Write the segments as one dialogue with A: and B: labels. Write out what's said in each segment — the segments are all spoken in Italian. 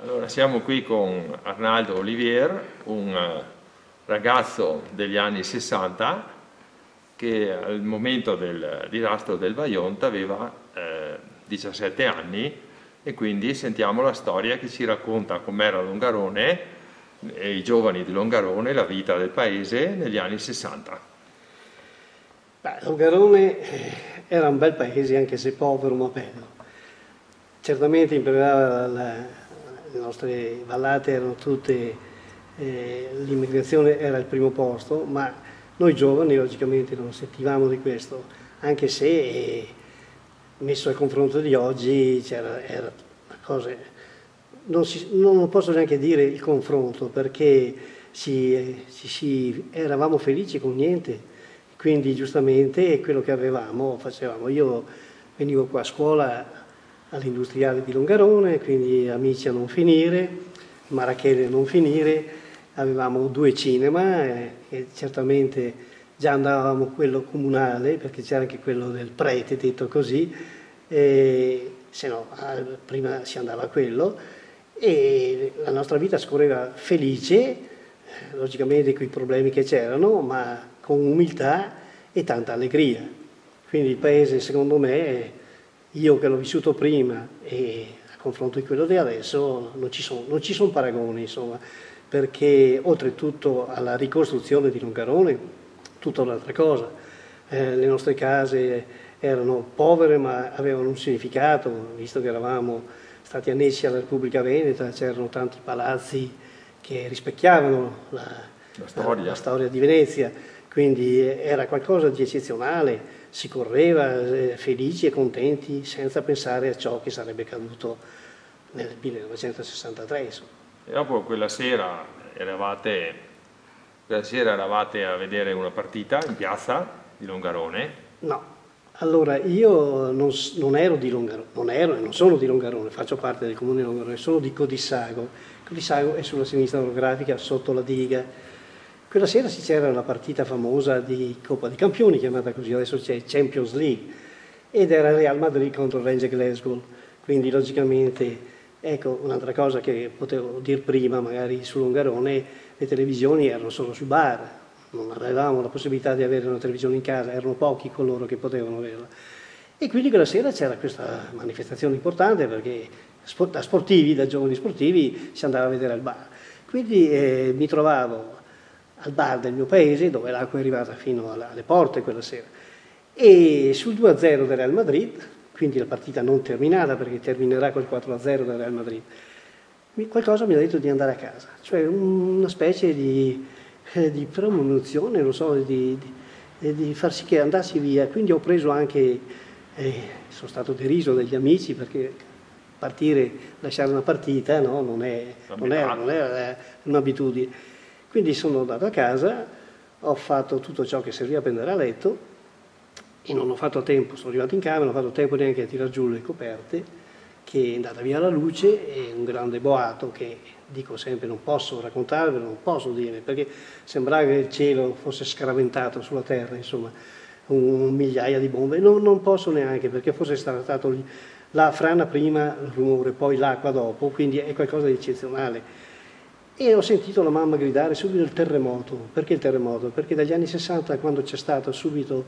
A: Allora, siamo qui con Arnaldo Olivier, un ragazzo degli anni 60 che al momento del disastro del Vajont aveva 17 anni e quindi sentiamo la storia che ci racconta com'era Longarone e i giovani di Longarone, la vita del paese negli anni 60.
B: Longarone era un bel paese, anche se povero ma bello. Certamente in primavera le nostre vallate erano tutte, l'immigrazione era il primo posto, ma noi giovani logicamente non sentivamo di questo, anche se messo al confronto di oggi era cose, non posso neanche dire il confronto, perché eravamo felici con niente, quindi giustamente quello che avevamo facevamo. Io venivo qua a scuola all'industriale di Longarone, quindi amici a non finire, marachelle a non finire, avevamo 2 cinema e certamente già andavamo quello comunale, perché c'era anche quello del prete, detto così, se no prima si andava a quello, e la nostra vita scorreva felice, logicamente con i problemi che c'erano, ma con umiltà e tanta allegria. Quindi il paese, secondo me, io che l'ho vissuto prima e a confronto di quello di adesso non ci sono paragoni, insomma, perché oltretutto alla ricostruzione di Longarone, tutta un'altra cosa. Le nostre case erano povere ma avevano un significato, visto che eravamo stati annessi alla Repubblica Veneta, c'erano tanti palazzi che rispecchiavano la storia di Venezia, quindi era qualcosa di eccezionale. Si correva felici e contenti senza pensare a ciò che sarebbe accaduto nel 1963. Insomma.
A: E dopo quella sera eravate a vedere una partita in piazza di Longarone?
B: No, allora io non ero di Longarone, non ero e non sono di Longarone, faccio parte del comune di Longarone, sono di Codissago. Codissago è sulla sinistra orografica sotto la diga. Quella sera c'era una partita famosa di Coppa dei Campioni, chiamata così, adesso c'è Champions League, ed era Real Madrid contro Rangers Glasgow, quindi logicamente, ecco, un'altra cosa che potevo dire prima, magari su Longarone, le televisioni erano solo sui bar, non avevamo la possibilità di avere una televisione in casa, erano pochi coloro che potevano averla. E quindi quella sera c'era questa manifestazione importante, perché da sportivi, da giovani sportivi, si andava a vedere al bar. Quindi mi trovavo al bar del mio paese, dove l'acqua è arrivata fino alle porte quella sera, e sul 2-0 del Real Madrid, quindi la partita non terminata perché terminerà col 4-0 del Real Madrid, qualcosa mi ha detto di andare a casa, cioè una specie di premonizione, non so, di far sì che andassi via. Quindi ho preso anche, sono stato deriso dagli amici, perché partire, lasciare una partita, no, non è un'abitudine. Quindi sono andato a casa, ho fatto tutto ciò che serviva per andare a letto e non ho fatto tempo, sono arrivato in camera, non ho fatto tempo neanche a tirar giù le coperte, che è andata via la luce e un grande boato che, dico sempre, non posso raccontarvelo, non posso dire, perché sembrava che il cielo fosse scaraventato sulla terra, insomma, migliaia di bombe, non posso neanche, perché fosse stato la frana prima, il rumore, poi l'acqua dopo, quindi è qualcosa di eccezionale. E ho sentito la mamma gridare subito il terremoto. Perché il terremoto? Perché dagli anni 60, quando c'è stato subito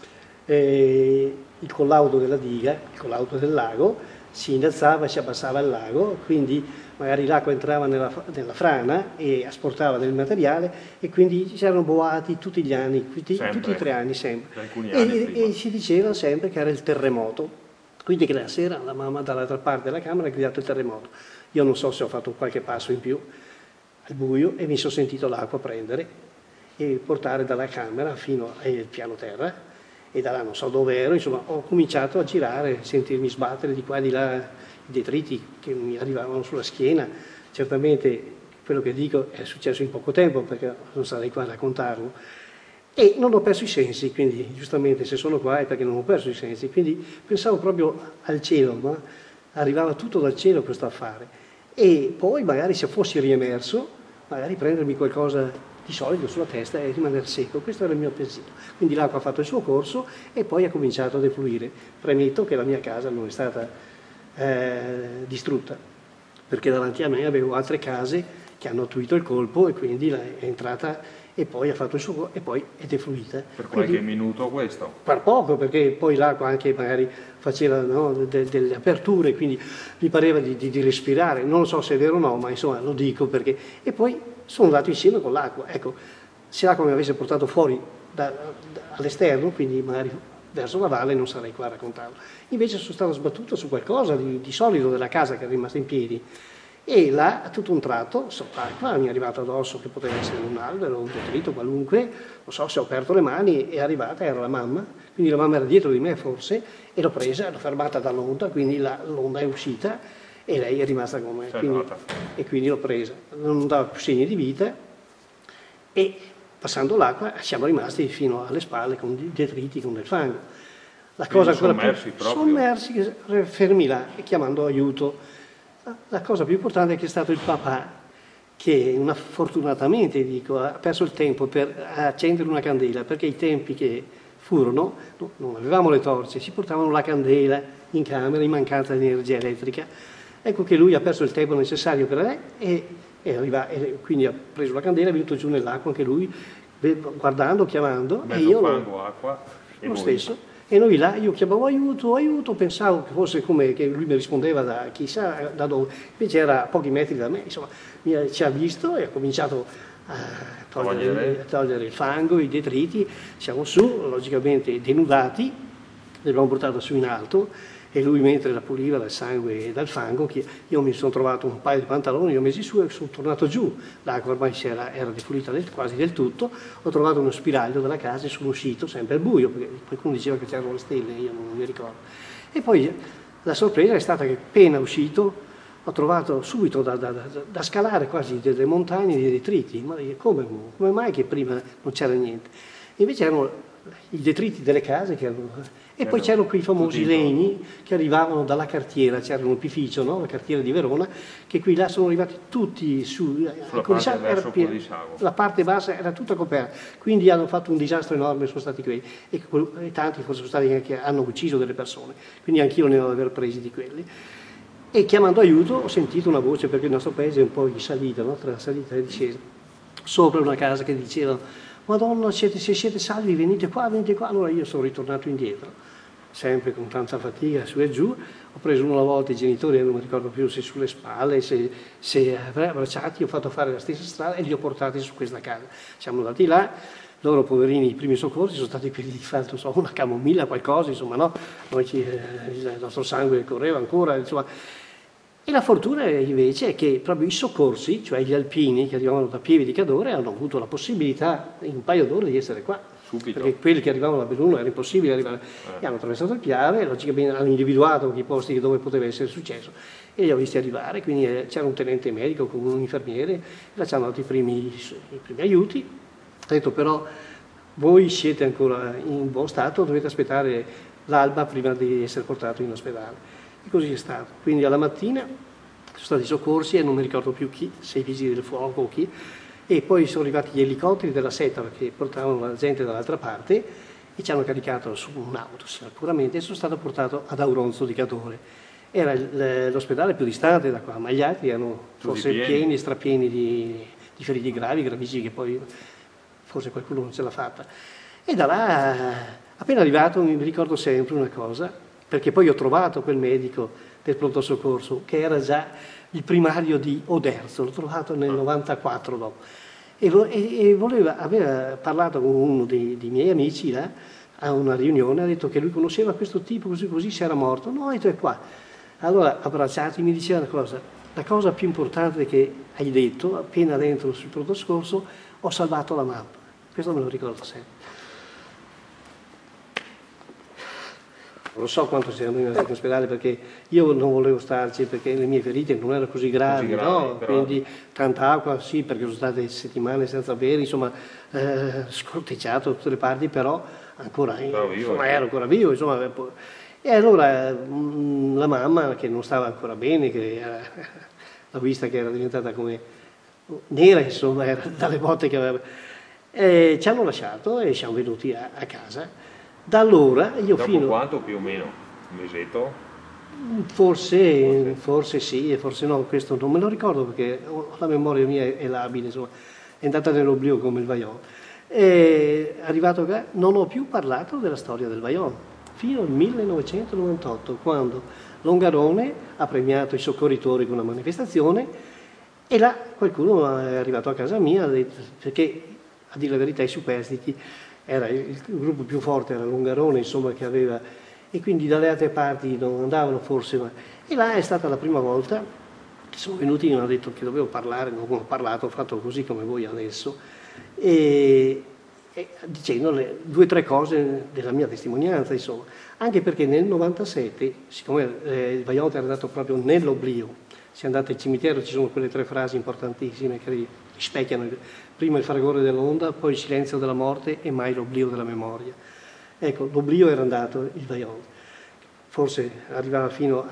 B: il collaudo della diga, il collaudo del lago, si innalzava e si abbassava il lago, quindi magari l'acqua entrava nella frana e asportava del materiale, e quindi c'erano boati tutti gli anni, tutti i 3 anni sempre. E si diceva sempre che era il terremoto. Quindi quella sera la mamma dall'altra parte della camera ha gridato il terremoto. Io non so se ho fatto qualche passo in più al buio e mi sono sentito l'acqua prendere e portare dalla camera fino al piano terra, e da là non so dove ero, insomma ho cominciato a girare, sentirmi sbattere di qua e di là i detriti che mi arrivavano sulla schiena. Certamente quello che dico è successo in poco tempo, perché non sarei qua a raccontarlo, e non ho perso i sensi, quindi giustamente se sono qua è perché non ho perso i sensi, quindi pensavo proprio al cielo, ma arrivava tutto dal cielo questo affare. E poi magari se fossi riemerso, magari prendermi qualcosa di solido sulla testa e rimanere secco. Questo era il mio pensiero. Quindi l'acqua ha fatto il suo corso e poi ha cominciato a defluire. Premetto che la mia casa non è stata distrutta, perché davanti a me avevo altre case che hanno attuito il colpo e quindi è entrata e poi ha fatto il suo e poi è defluita.
A: Per qualche minuto questo?
B: Per poco, perché poi l'acqua anche magari faceva, no, delle aperture, quindi mi pareva di respirare. Non lo so se è vero o no, ma insomma lo dico perché... E poi sono andato insieme con l'acqua. Ecco, se l'acqua mi avesse portato fuori all'esterno, quindi magari verso la valle, non sarei qua a raccontarlo. Invece sono stato sbattuto su qualcosa di solido della casa che è rimasta in piedi. E là, a tutto un tratto, sott'acqua, mi è arrivato addosso che poteva essere un albero, un detrito qualunque, non so se ho aperto le mani, è arrivata, era la mamma, quindi la mamma era dietro di me forse, e l'ho presa, l'ho fermata dall'onda, quindi l'onda è uscita e lei è rimasta con me, e quindi l'ho presa. Non dava più segni di vita e passando l'acqua siamo rimasti fino alle spalle con i detriti, con del fango. La cosa ancora più sommersi, fermi là, chiamando aiuto. La cosa più importante è che è stato il papà che fortunatamente dico, ha perso il tempo per accendere una candela, perché i tempi che furono, non avevamo le torce, si portavano la candela in camera in mancanza di energia elettrica. Ecco che lui ha perso il tempo necessario per lei e quindi ha preso la candela, è venuto giù nell'acqua anche lui, guardando, chiamando.
A: Mezzo
B: e io
A: fango, acqua e
B: lo stesso. E noi là, io chiamavo aiuto, aiuto, pensavo che fosse come che lui mi rispondeva da chissà da dove, invece era a pochi metri da me, insomma, ci ha visto e ha cominciato a togliere il fango, i detriti, siamo su, logicamente denudati, l'abbiamo portato su in alto e lui mentre la puliva dal sangue e dal fango, io mi sono trovato un paio di pantaloni, li ho messi su e sono tornato giù, l'acqua ormai era defluita quasi del tutto, ho trovato uno spiraglio della casa e sono uscito sempre al buio, perché qualcuno diceva che c'erano le stelle, io non mi ricordo. E poi la sorpresa è stata che appena uscito ho trovato subito da scalare quasi delle montagne di detriti, ma come mai che prima non c'era niente? Invece erano i detriti delle case che erano... E poi c'erano quei famosi legni che arrivavano dalla cartiera, c'era un opificio, no? La cartiera di Verona, che qui là sono arrivati tutti su, la parte bassa era tutta coperta, quindi hanno fatto un disastro enorme, sono stati quelli, e tanti sono stati che hanno ucciso delle persone, quindi anch'io ne ho aver presi di quelli. E chiamando aiuto ho sentito una voce, perché il nostro paese è un po' in salita, no? Tra salita e discesa, sopra una casa che diceva: Madonna, se siete salvi venite qua, venite qua. Allora io sono ritornato indietro, sempre con tanta fatica, su e giù. Ho preso una volta i genitori, non mi ricordo più se sulle spalle, se abbracciati, ho fatto fare la stessa strada e li ho portati su questa casa. Siamo andati là, loro poverini, i primi soccorsi sono stati quelli di fare, non so, una camomilla, qualcosa, insomma, no? Noi il nostro sangue correva ancora, insomma. E la fortuna invece è che proprio i soccorsi, cioè gli alpini che arrivavano da Pieve di Cadore, hanno avuto la possibilità in un paio d'ore di essere qua.
A: Subito.
B: Perché quelli che arrivavano da Belluno era impossibile arrivare. E hanno attraversato il Piave, logicamente hanno individuato i posti dove poteva essere successo e li ho visti arrivare, quindi c'era un tenente medico con un infermiere, e ci hanno dato i primi aiuti. Ha detto però voi siete ancora in buon stato, dovete aspettare l'alba prima di essere portato in ospedale. E così è stato. Quindi alla mattina sono stati soccorsi e non mi ricordo più chi, se i vigili del fuoco o chi, e poi sono arrivati gli elicotteri della Seta che portavano la gente dall'altra parte e ci hanno caricato su un'auto sicuramente e sono stato portato ad Auronzo di Cadore. Era l'ospedale più distante da qua, ma gli altri erano forse pieni, strapieni di feriti gravi, gravissimi, che poi forse qualcuno non ce l'ha fatta. E da là, appena arrivato, mi ricordo sempre una cosa, perché poi ho trovato quel medico del pronto soccorso che era già il primario di Oderzo, l'ho trovato nel 94 dopo, e aveva parlato con uno dei miei amici là, a una riunione, ha detto che lui conosceva questo tipo, così si era morto, no, e tu è qua. Allora, abbracciati, mi diceva una cosa, la cosa più importante che hai detto, appena dentro sul pronto soccorso, ho salvato la mamma, questo me lo ricordo sempre. Non so quanto siamo rimasti in ospedale perché io non volevo starci perché le mie ferite non erano così gravi, no? Quindi tanta acqua sì, perché sono state settimane senza bere, insomma scorteggiato da tutte le parti, però ancora ero ancora vivo, insomma. E allora la mamma che non stava ancora bene, che l'ho vista che era diventata come nera, insomma, era dalle botte che aveva, ci hanno lasciato e siamo venuti a casa. Da allora io
A: Dopo quanto più o meno? Un mesetto?
B: Forse sì e forse no, questo non me lo ricordo perché la memoria mia è labile, insomma, è andata nell'oblio come il Vajont. E arrivato qua non ho più parlato della storia del Vajont fino al 1998, quando Longarone ha premiato i soccorritori con una manifestazione e là qualcuno è arrivato a casa mia, perché a dire la verità i superstiti, era il gruppo più forte era Longarone, insomma, che aveva, e quindi dalle altre parti non andavano forse, e là è stata la prima volta che sono venuti e mi hanno detto che dovevo parlare, non ho parlato, ho fatto così come voi adesso, e dicendo 2 o 3 cose della mia testimonianza, insomma, anche perché nel 97, siccome il Vajont era andato proprio nell'oblio, se andate al cimitero ci sono quelle 3 frasi importantissime che rispecchiano prima il fragore dell'onda, poi il silenzio della morte e mai l'oblio della memoria. Ecco, l'oblio era andato il Vajont, forse arrivava fino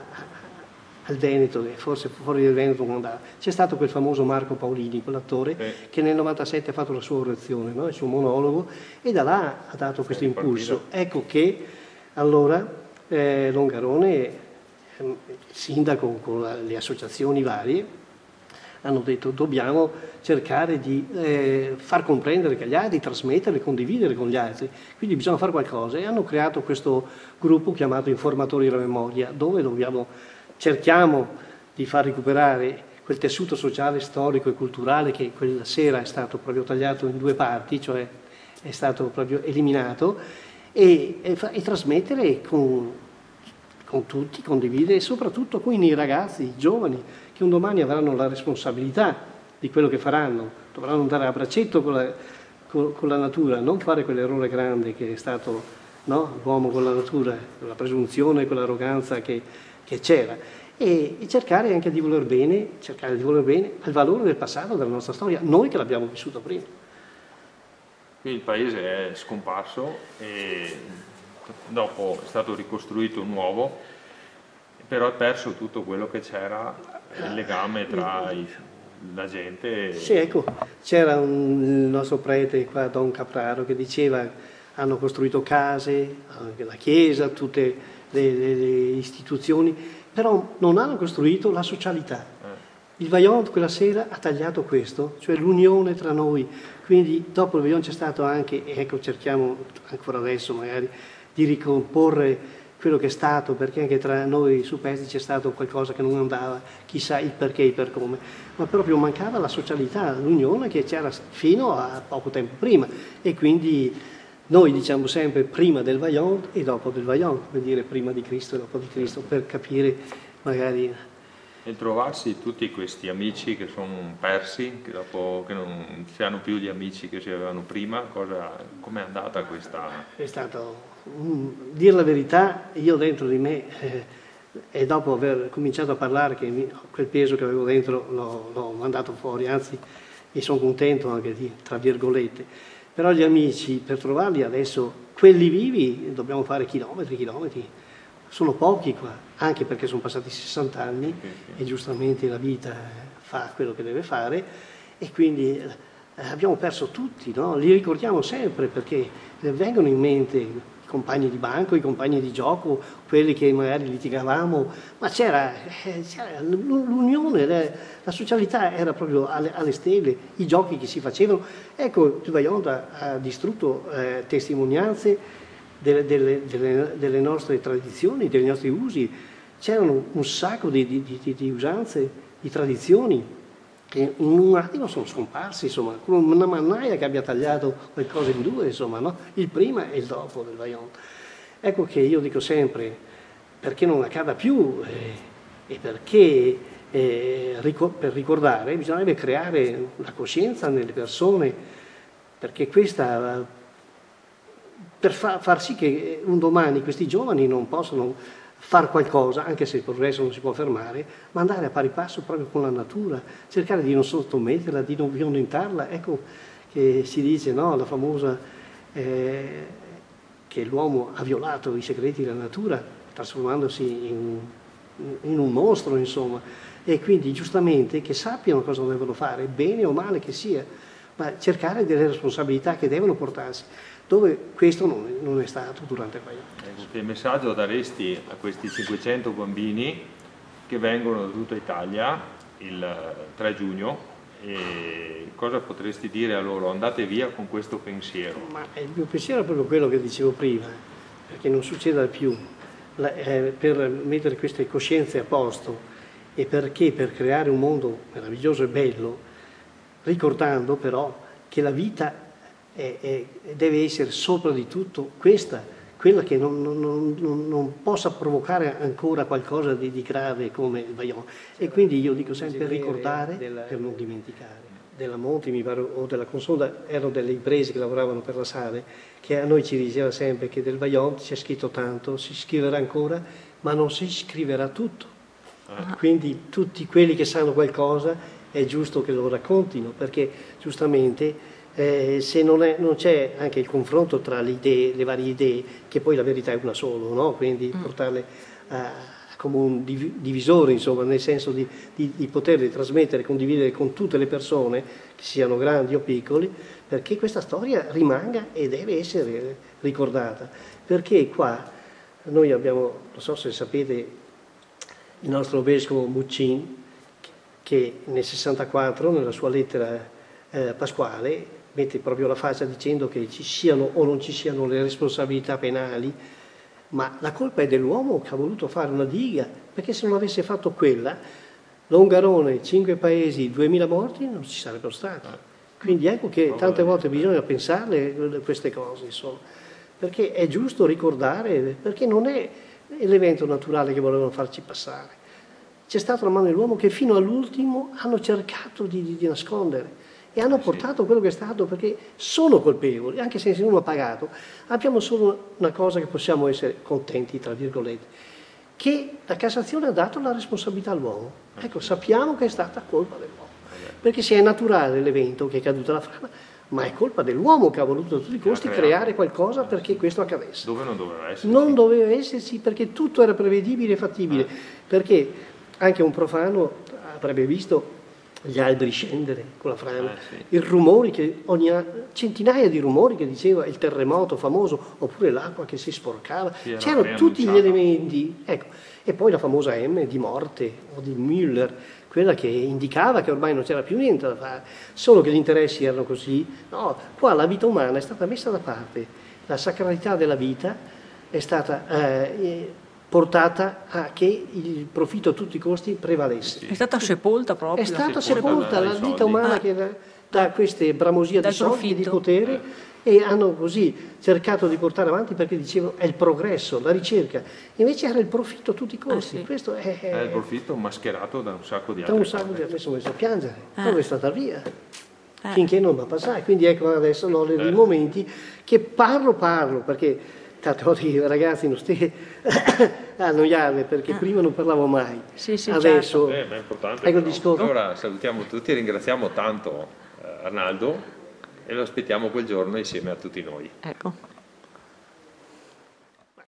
B: al Veneto, e forse fuori del Veneto non andava. C'è stato quel famoso Marco Paolini, quell'attore, che nel 97 ha fatto la sua orazione, no? Il suo monologo, e da là ha dato questo impulso. Ecco che allora Longarone, sindaco con le associazioni varie, hanno detto dobbiamo cercare di far comprendere che agli altri, trasmettere, condividere con gli altri, quindi bisogna fare qualcosa, e hanno creato questo gruppo chiamato Informatori della Memoria, dove cerchiamo di far recuperare quel tessuto sociale, storico e culturale che quella sera è stato proprio tagliato in 2 parti, cioè è stato proprio eliminato, e trasmettere con tutti, condividere, e soprattutto con i ragazzi, i giovani, che un domani avranno la responsabilità di quello che faranno, dovranno andare a braccetto con la natura, non fare quell'errore grande che è stato, no? L'uomo con la natura, con la presunzione, con l'arroganza che c'era, e cercare anche di voler bene, al valore del passato, della nostra storia, noi che l'abbiamo vissuto prima.
A: Qui il paese è scomparso e dopo è stato ricostruito nuovo, però ha perso tutto quello che c'era, il legame tra la gente.
B: Sì, ecco, c'era il nostro prete qua, Don Capraro, che diceva hanno costruito case, anche la chiesa, tutte le istituzioni, però non hanno costruito la socialità. Il Vajont quella sera ha tagliato questo, cioè l'unione tra noi. Quindi dopo il Vajont c'è stato anche, e ecco cerchiamo ancora adesso magari di ricomporre quello che è stato, perché anche tra noi superstiti c'è stato qualcosa che non andava, chissà il perché, il per come, ma proprio mancava la socialità, l'unione che c'era fino a poco tempo prima, e quindi noi diciamo sempre prima del Vajont e dopo del Vajont, come dire prima di Cristo e dopo di Cristo, per capire magari.
A: E trovarsi tutti questi amici che sono persi, che dopo che non si hanno più gli amici che si avevano prima, com'è andata questa?
B: È stato, dire la verità, io dentro di me, e dopo aver cominciato a parlare, che quel peso che avevo dentro l'ho mandato fuori, anzi mi sono contento anche di, tra virgolette, però gli amici, per trovarli adesso, quelli vivi, dobbiamo fare chilometri, sono pochi qua, anche perché sono passati 60 anni e giustamente la vita fa quello che deve fare, e quindi abbiamo perso tutti, no? Li ricordiamo sempre perché vengono in mente i compagni di banco, i compagni di gioco, quelli che magari litigavamo, ma c'era l'unione, la socialità era proprio alle stelle, i giochi che si facevano. Ecco, il Vajont ha distrutto testimonianze delle nostre tradizioni, dei nostri usi. C'erano un sacco di usanze, di tradizioni che in un attimo sono scomparsi, insomma, come una mannaia che abbia tagliato le cose in 2, insomma, no? Il prima e il dopo del Vajont. Ecco che io dico sempre, perché non accada più e perché per ricordare bisognerebbe creare la coscienza nelle persone, perché questa, per far sì che un domani questi giovani non possano far qualcosa, anche se il progresso non si può fermare, ma andare a pari passo proprio con la natura, cercare di non sottometterla, di non violentarla. Ecco che si dice, no, la famosa che l'uomo ha violato i segreti della natura, trasformandosi in un mostro, insomma, e quindi giustamente che sappiano cosa devono fare, bene o male che sia, ma cercare delle responsabilità che devono portarsi. dove questo non è stato durante il Vajont.
A: Ecco, che messaggio daresti a questi 500 bambini che vengono da tutta Italia il 3 giugno? E cosa potresti dire a loro? Andate via con questo pensiero.
B: Ma il mio pensiero è proprio quello che dicevo prima, perché non succeda più, per mettere queste coscienze a posto e perché per creare un mondo meraviglioso e bello, ricordando però che la vita deve essere sopra di tutto quella che non possa provocare ancora qualcosa di grave come il Vajont. E quindi io dico sempre ricordare per non dimenticare. Della Monti, mi pare, o della Consonda, erano delle imprese che lavoravano per la Sale, che a noi ci diceva sempre che del Vajont c'è scritto tanto, si scriverà ancora, ma non si scriverà tutto. Quindi tutti quelli che sanno qualcosa è giusto che lo raccontino, perché giustamente se non c'è anche il confronto tra le idee, le varie idee, che poi la verità è una sola, no? Quindi portarle come un divisore, insomma, nel senso di poterle trasmettere, condividere con tutte le persone, che siano grandi o piccoli, perché questa storia rimanga e deve essere ricordata. Perché qua noi abbiamo, non so se sapete, il nostro vescovo Muccin, che nel 64, nella sua lettera pasquale, mette proprio la faccia dicendo che ci siano o non ci siano le responsabilità penali, ma la colpa è dell'uomo che ha voluto fare una diga, perché se non avesse fatto quella, Longarone, 5 paesi, 2000 morti non ci sarebbero stati. Quindi ecco che tante volte bisogna pensarle queste cose, insomma, perché è giusto ricordare, perché non è l'evento naturale che volevano farci passare. C'è stata la mano dell'uomo che fino all'ultimo hanno cercato di nascondere. E hanno portato quello che è stato, perché sono colpevoli, anche se nessuno ha pagato. Abbiamo solo una cosa che possiamo essere contenti, tra virgolette, che la Cassazione ha dato la responsabilità all'uomo. Ecco, sappiamo che è stata colpa dell'uomo, perché se è naturale l'evento che è caduta la frana, ma è colpa dell'uomo che ha voluto a tutti i costi creare qualcosa perché questo accadesse.
A: Dove non doveva esserci.
B: Non doveva esserci, perché tutto era prevedibile e fattibile, perché anche un profano avrebbe visto gli alberi scendere con la frana, i rumori centinaia di rumori che diceva il terremoto famoso, oppure l'acqua che si sporcava, c'erano tutti gli elementi, ecco. E poi la famosa M di morte o di Müller, quella che indicava che ormai non c'era più niente da fare, solo che gli interessi erano così. No, qua la vita umana è stata messa da parte, la sacralità della vita è stata portata a che il profitto a tutti i costi prevalesse.
C: È stata sepolta proprio.
B: È stata sepolta la vita umana che da queste bramosie di soldi e di potere, e hanno così cercato di portare avanti perché dicevano è il progresso, la ricerca. Invece era il profitto a tutti i costi. Questo è
A: il profitto mascherato da un sacco di
B: altri. Da un sacco di altri. Mi sono messo a piangere. Poi è stata via. Finché non va a passare. Quindi ecco adesso ho dei momenti che parlo perché tante volte i ragazzi non stai a annoiarmi, perché prima non parlavo mai. Adesso
A: certo. È importante.
B: Ecco il discorso.
A: Allora salutiamo tutti, ringraziamo tanto Arnaldo e lo aspettiamo quel giorno insieme a tutti noi.
C: Ecco.